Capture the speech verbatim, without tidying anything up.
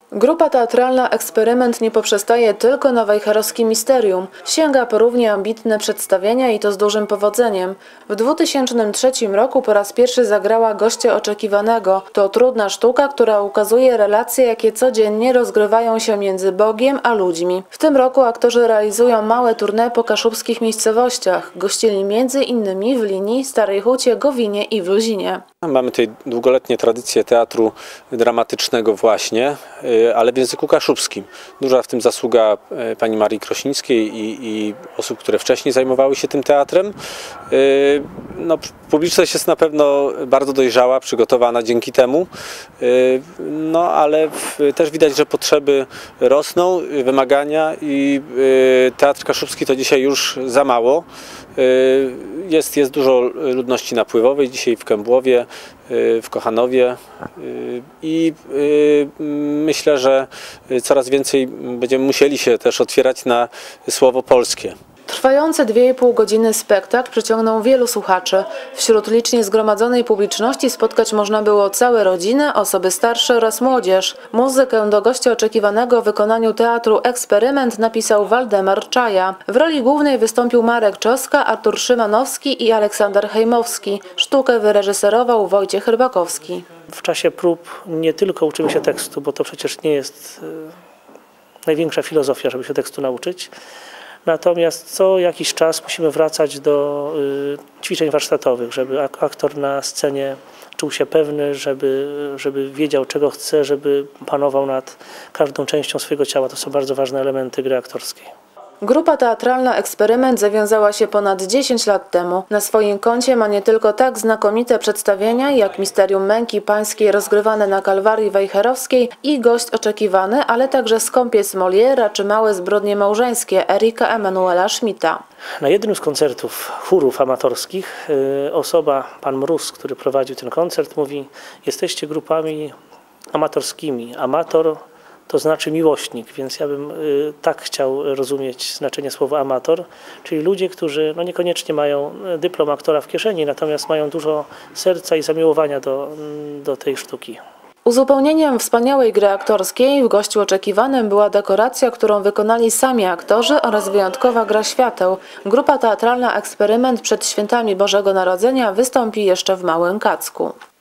Grupa teatralna Eksperyment nie poprzestaje tylko na wejherowskim misterium. Sięga po równie ambitne przedstawienia i to z dużym powodzeniem. W dwa tysiące trzecim roku po raz pierwszy zagrała Goście Oczekiwanego. To trudna sztuka, która ukazuje relacje, jakie codziennie rozgrywają się między Bogiem a ludźmi. W tym roku aktorzy realizują małe tournée po kaszubskich miejscowościach. Gościli między innymi w Linii, Starej Hucie, Gowinie i w Luzinie. Mamy tutaj długoletnie tradycje teatru dramatycznego właśnie, ale w języku kaszubskim. Duża w tym zasługa pani Marii Krosińskiej i, i osób, które wcześniej zajmowały się tym teatrem. No, publiczność jest na pewno bardzo dojrzała, przygotowana dzięki temu, no ale też widać, że potrzeby rosną, wymagania i teatr kaszubski to dzisiaj już za mało. Jest, jest dużo ludności napływowej dzisiaj w Kębłowie, w Kochanowie i myślę, że coraz więcej będziemy musieli się też otwierać na słowo polskie. Trwający dwie i pół godziny spektakl przyciągnął wielu słuchaczy. Wśród licznie zgromadzonej publiczności spotkać można było całe rodziny, osoby starsze oraz młodzież. Muzykę do Gościa Oczekiwanego w wykonaniu teatru Eksperyment napisał Waldemar Czaja. W roli głównej wystąpił Marek Czoska, Artur Szymanowski i Aleksander Hejmowski. Sztukę wyreżyserował Wojciech Rybakowski. W czasie prób nie tylko uczymy się tekstu, bo to przecież nie jest największa filozofia, żeby się tekstu nauczyć. Natomiast co jakiś czas musimy wracać do y, ćwiczeń warsztatowych, żeby aktor na scenie czuł się pewny, żeby, żeby wiedział, czego chce, żeby panował nad każdą częścią swojego ciała. To są bardzo ważne elementy gry aktorskiej. Grupa teatralna Eksperyment zawiązała się ponad dziesięć lat temu. Na swoim koncie ma nie tylko tak znakomite przedstawienia jak Misterium Męki Pańskiej rozgrywane na Kalwarii Wejherowskiej i Gość Oczekiwany, ale także Skąpiec Moliera czy Małe zbrodnie małżeńskie Erika Emanuela Schmidta. Na jednym z koncertów chórów amatorskich osoba, pan Mróz, który prowadził ten koncert, mówi: jesteście grupami amatorskimi. Amator to znaczy miłośnik, więc ja bym y, tak chciał rozumieć znaczenie słowa amator, czyli ludzie, którzy no niekoniecznie mają dyplom aktora w kieszeni, natomiast mają dużo serca i zamiłowania do, do tej sztuki. Uzupełnieniem wspaniałej gry aktorskiej w Gościu Oczekiwanym była dekoracja, którą wykonali sami aktorzy oraz wyjątkowa gra świateł. Grupa teatralna Eksperyment przed świętami Bożego Narodzenia wystąpi jeszcze w Małym Kacku.